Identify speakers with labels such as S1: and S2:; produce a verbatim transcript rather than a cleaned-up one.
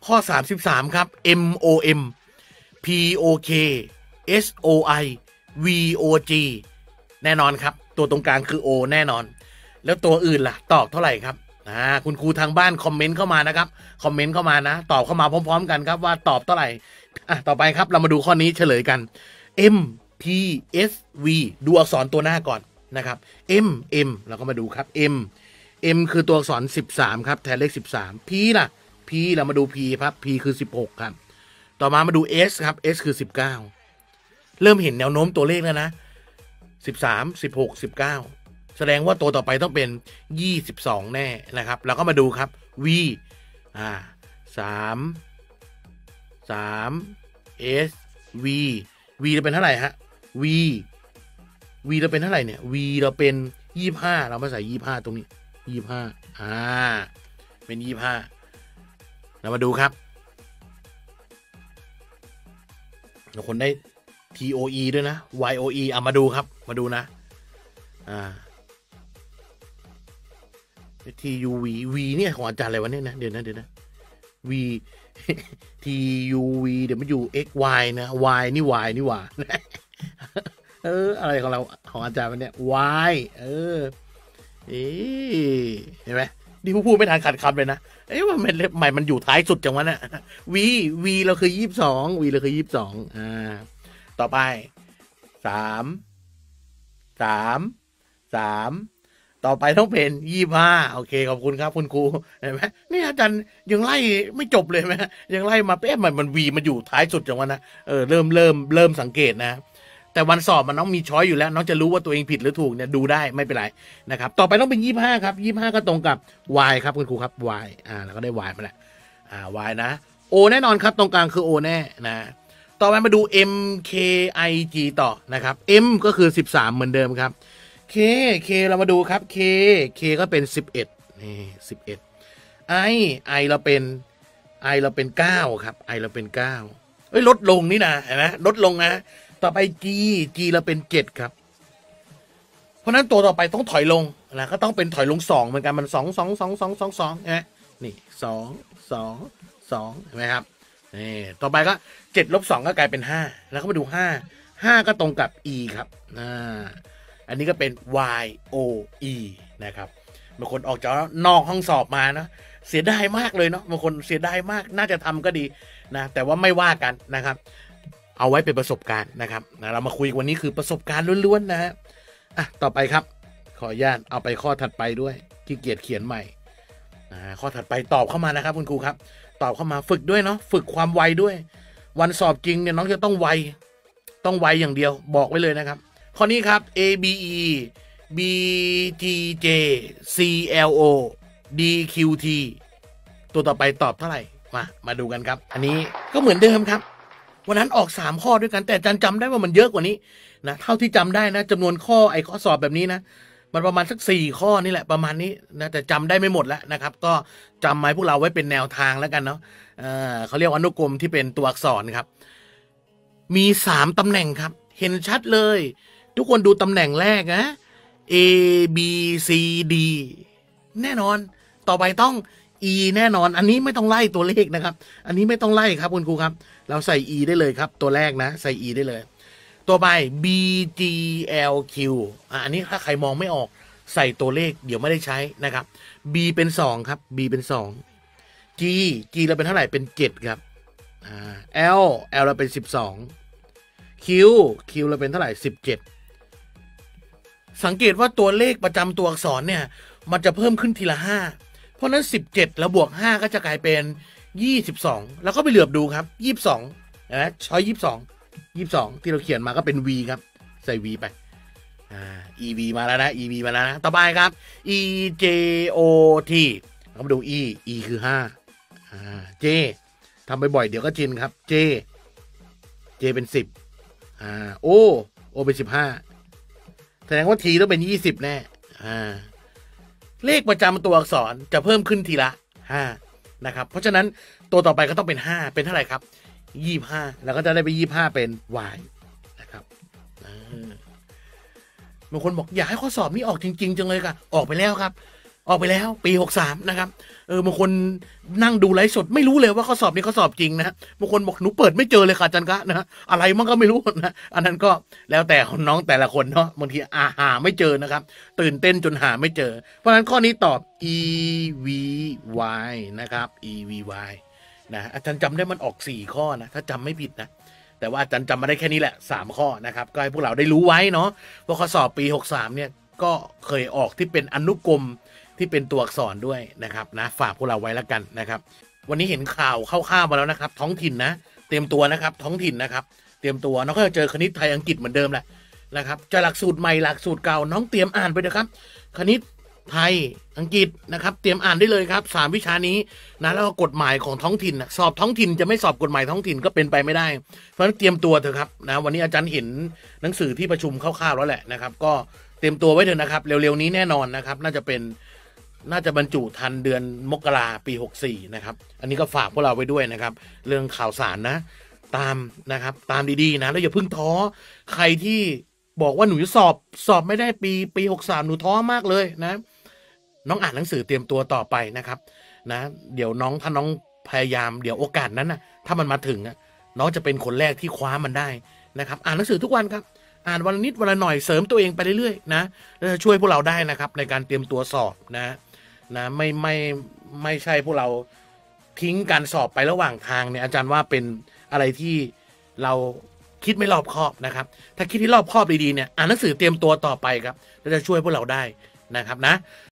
S1: ข้อสามสิบสามครับ M O M P O K S O I V O G แน่นอนครับตัวตรงกลางคือ O แน่นอนแล้วตัวอื่นล่ะตอบเท่าไหร่ครับอ่าคุณครูทางบ้านคอมเมนต์เข้ามานะครับคอมเมนต์เข้ามานะตอบเข้ามาพร้อมๆกันครับว่าตอบเท่าไหร่อ่ะต่อไปครับเรามาดูข้อนี้เฉลยกัน M P S V ดูอักษรตัวหน้าก่อนนะครับ M M เราก็มาดูครับ M M คือตัวอักษรสิบสามครับแทนเลขสิบสาม P ล่ะ P เรามาดู P ครับ P คือสิบหกครับต่อมามาดู S ครับ S คือสิบเก้าเริ่มเห็นแนวโน้มตัวเลขแล้วนะสิบสาม สิบหก สิบเก้าแสดงว่าตัวต่อไปต้องเป็นยี่สิบสองแน่นะครับเราก็มาดูครับ V อ่าสาม สาม S V V เราเป็นเท่าไหร่ฮะ V V เราเป็นเท่าไหร่เนี่ย V เราเป็นยี่สิบห้าเรามาใส่ยี่สิบห้าตรงนี้ยี่สิบห้าอ่าเป็นยี่สิบห้าเรามาดูครับเราคนได้ T O E ด้วยนะ Y O E เอามาดูครับมาดูนะอ่า T U V V เนี่ยของอาจารย์อะไรวะเนี่ยนะเดี๋ยวนะเดี๋ยวนะ V T U V เดี๋ยวมันอยู่ X Y นะ Y นี่ Y นี่หว่าเอออะไรของเราของอาจารย์มันเนี่ย Y เออเอ๊ะเห็นไหมนี่ผู้พูดไม่ทันขัดคำเลยนะเอ๊ะว่ามันเล็บใหม่มันอยู่ท้ายสุดจังวะเนี่ย V V เราคือยี่สิบสอง V เราคือยี่สิบสองอ่าต่อไปสามสามสามต่อไปต้องเป็นยี่สิบห้าโอเคขอบคุณครับคุณครูเห็นไหมนี่อาจารย์ยังไล่ไม่จบเลยไหมยังไล่มาเป๊ะมันมันวีมันอยู่ท้ายสุดจังวะนะเออเริ่มเริ่มเริ่มสังเกตนะแต่วันสอบมันน้องมีช้อยอยู่แล้วน้องจะรู้ว่าตัวเองผิดหรือถูกเนี่ยดูได้ไม่เป็นไรนะครับต่อไปต้องเป็นยี่สิบห้าครับยี่สิบห้าก็ตรงกับ y ครับคุณครูครับ y อ่าแล้วก็ได้ y มาแล้วอ่า y นะ o แน่นอนครับตรงกลางคือ o แน่นะต่อไปมาดู m k i g ต่อนะครับ m ก็คือสิบสามเหมือนเดิมครับ K K เรามาดูครับ K K ก็เป็นสิบเอ็ดนี่สิบเอ็ด I I เราเป็น I เราเป็นเก้าครับ I เราเป็นเก้าเอ้ยลดลงนี่นะเห็นไหมลดลงนะต่อไป G G เราเป็นเจ็ดครับเพราะนั้นตัวต่อไปต้องถอยลงนะก็ต้องเป็นถอยลงสองเหมือนกันมันสอง สอง สอง สอง สอง สองใช่ไหมนี่สอง สอง สองเห็นไหมครับนี่ต่อไปก็เจ็ดลบสองก็กลายเป็นห้าแล้วก็มาดูห้า ห้าก็ตรงกับ E ครับอ่าอันนี้ก็เป็น Y O E นะครับบางคนออกจากนอกห้องสอบมานะเสียดายมากเลยเนาะบางคนเสียดายมากน่าจะทำก็ดีนะแต่ว่าไม่ว่ากันนะครับเอาไว้เป็นประสบการณ์นะครับนะเรามาคุยวันนี้คือประสบการณ์ล้วนๆนะฮะอ่ะต่อไปครับขออนุญาตเอาไปข้อถัดไปด้วยที่เกียรติเขียนใหม่อ่าข้อถัดไปตอบเข้ามานะครับคุณครูครับตอบเข้ามาฝึกด้วยเนาะฝึกความไวด้วยวันสอบจริงเนี่ยน้องจะต้องไวต้องไวอย่างเดียวบอกไว้เลยนะครับข้อนี้ครับ A B E B G J C L O D Q T ตัวต่อไปตอบเท่าไหร่มามาดูกันครับอันนี้ก็เหมือนเดิมครับวันนั้นออกสามข้อด้วยกันแต่อาจารย์จำได้ว่ามันเยอะกว่านี้นะเท่าที่จำได้นะจำนวนข้อไอ้ข้อสอบแบบนี้นะมันประมาณสักสี่ข้อนี่แหละประมาณนี้นะแต่จำได้ไม่หมดแล้วนะครับก็จำไว้พวกเราไว้เป็นแนวทางแล้วกันเนาะเออเขาเรียกว่าอนุกรมที่เป็นตัวอักษรครับมีสามตำแหน่งครับเห็นชัดเลยทุกคนดูตำแหน่งแรกนะ A B C D แน่นอนต่อไปต้อง E แน่นอนอันนี้ไม่ต้องไล่ตัวเลขนะครับอันนี้ไม่ต้องไล่ครับคุณครูครับเราใส่ E ได้เลยครับตัวแรกนะใส่ E ได้เลยตัวไป B G L Q อ่ะอันนี้ถ้าใครมองไม่ออกใส่ตัวเลขเดี๋ยวไม่ได้ใช้นะครับ B เป็นสองครับ B เป็นสอง G G เราเป็นเท่าไหร่เป็นเจ็ดครับอ่า L L เราเป็นสิบสอง Q Q เราเป็นเท่าไหร่สิบเจ็ดสังเกตว่าตัวเลขประจำตัวอักษรเนี่ยมันจะเพิ่มขึ้นทีละห้าเพราะนั้นสิบเจ็ดแล้วบวกห้าก็จะกลายเป็นยี่สิบสองแล้วก็ไปเหลือบดูครับยี่สิบสองนะช้อยยี่สิบสองยี่สิบสองที่เราเขียนมาก็เป็น V ครับใส่ V ไปอ่า E V มาแล้วนะ E V มาแล้วนะต่อไปครับ E J O T เรามาดู E E คือห้าอ่า J ทำบ่อยๆเดี๋ยวก็ชินครับ J J เป็นสิบอ่า O O เป็นสิบห้าแสดงว่า T ต้องเป็นยี่สิบแน่อ่าเลขประจำตัวอักษรจะเพิ่มขึ้นทีละห้านะครับเพราะฉะนั้นตัวต่อไปก็ต้องเป็นห้าเป็นเท่าไหร่ครับยี่สิบห้าแล้วก็จะได้ไปยี่สิบห้าเป็น y นะครับบางคนบอกอยากให้ข้อสอบนี้ออกจริงๆจังเลยค่ะออกไปแล้วครับออกไปแล้วปีหกสามนะครับเออบางคนนั่งดูไลฟ์สดไม่รู้เลยว่าข้อสอบนี้ข้อสอบจริงนะบางคนบอกหนูเปิดไม่เจอเลยค่ะอาจารย์คะนะอะไรมันก็ไม่รู้นะอันนั้นก็แล้วแต่น้องแต่ละคนเนาะบางทีอาหาไม่เจอนะครับตื่นเต้นจนหาไม่เจอเพราะฉะนั้นข้อนี้ตอบ e v y นะครับ e v y นะอาจารย์จำได้มันออกสี่ข้อนะถ้าจำไม่ผิดนะแต่ว่าอาจารย์จำมาได้แค่นี้แหละสามข้อนะครับก็ให้พวกเราได้รู้ไว้เนาะเพราะข้อสอบปีหกสามเนี่ยก็เคยออกที่เป็นอนุกรมที่เป็นตัวอักษรด้วยนะครับนะฝากพวกเราไว้แล้วกันนะครับวันนี้เห็นข่าวเข้าๆมาแล้วนะครับท้องถิ่นนะเตรียมตัวนะครับท้องถิ่นนะครับเตรียมตัวน้องก็จะเจอคณิตไทยอังกฤษเหมือนเดิมแหละนะครับจะหลักสูตรใหม่หลักสูตรเก่าน้องเตรียมอ่านไปนะครับคณิตไทยอังกฤษนะครับเตรียมอ่านได้เลยครับสามวิชานี้นะแล้วก็กฎหมายของท้องถิ่นนะสอบท้องถิ่นจะไม่สอบกฎหมายท้องถิ่นก็เป็นไปไม่ได้เพราะฉะนั้นเตรียมตัวเถอะครับนะวันนี้อาจารย์เห็นหนังสือที่ประชุมคร่าวๆแล้วแหละนะครับก็เตรียมตัวไว้เถอะนะครับเร็วๆนี้แน่นอนนะครับน่าจะเป็นน่าจะบรรจุทันเดือนมกราปีหกสี่นะครับอันนี้ก็ฝากพวกเราไว้ด้วยนะครับเรื่องข่าวสารนะตามนะครับตามดีๆนะแล้วอย่าเพิ่งท้อใครที่บอกว่าหนูจะสอบสอบไม่ได้ปีปีหกสามหนูท้อมากเลยนะน้องอ่านหนังสือเตรียมตัวต่อไปนะครับนะเดี๋ยวน้องถ้าน้องพยายามเดี๋ยวโอกาสนั้นนะถ้ามันมาถึงน้องจะเป็นคนแรกที่คว้ามันได้นะครับอ่านหนังสือทุกวันครับอ่านวันละนิดวันละหน่อยเสริมตัวเองไปเรื่อยๆนะแล้วจะช่วยพวกเราได้นะครับในการเตรียมตัวสอบนะนะไม่ไม่ไม่ใช่พวกเราทิ้งการสอบไประหว่างทางเนี่ยอาจารย์ว่าเป็นอะไรที่เราคิดไม่รอบคอบนะครับถ้าคิดที่รอบคอบดีๆเนี่ยอ่านหนังสือเตรียมตัวต่อไปครับแล้วจะช่วยพวกเราได้นะครับนะ